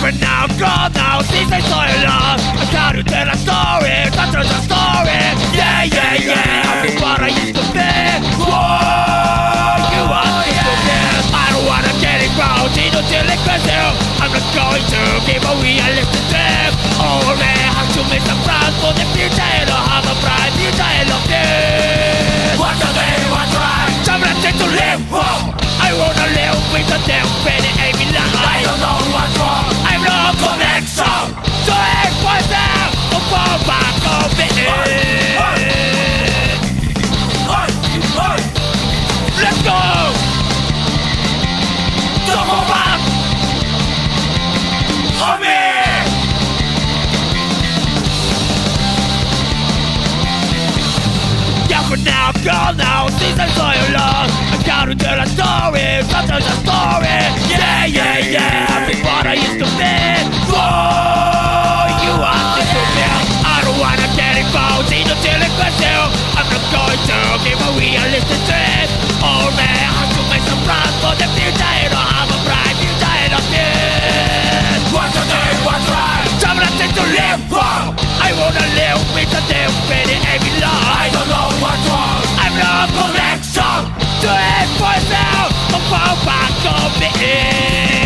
Different now, gone now, since I saw you last. I can't tell a story, that's just a story. Yeah, yeah, yeah, I'm just what I used to be. Whoa, you are this. I don't wanna get it wrong, you don't feel aggressive. I'm not going to give a realistic trip. Oh man, how to make some plans for the future. I don't have a bright future, I love this. What's the day, what's right? Someone take to live, whoa. I wanna live with the damn penny, I belong. I don't know what's wrong. I'm no connection. So it was out, the fall back of it. Let's go. Don't go back. On me. Yeah, for now, gone now, since I saw you lost. I gotta tell a story, sometimes a story. Yeah, yeah, yeah, I'm what I used to be. Whoa, you are this to me. I don't wanna get involved, see no chilling question. I'm not going to give a realistic trip. Oh man, I have to make some plans for the future. I don't have a bright future, I don't need. What's the day, what's right? Someone take to live, whoa. I wanna live with the damn penny, I belong. I don't know what's wrong. I'm no connection. To it for now, the fall back of me.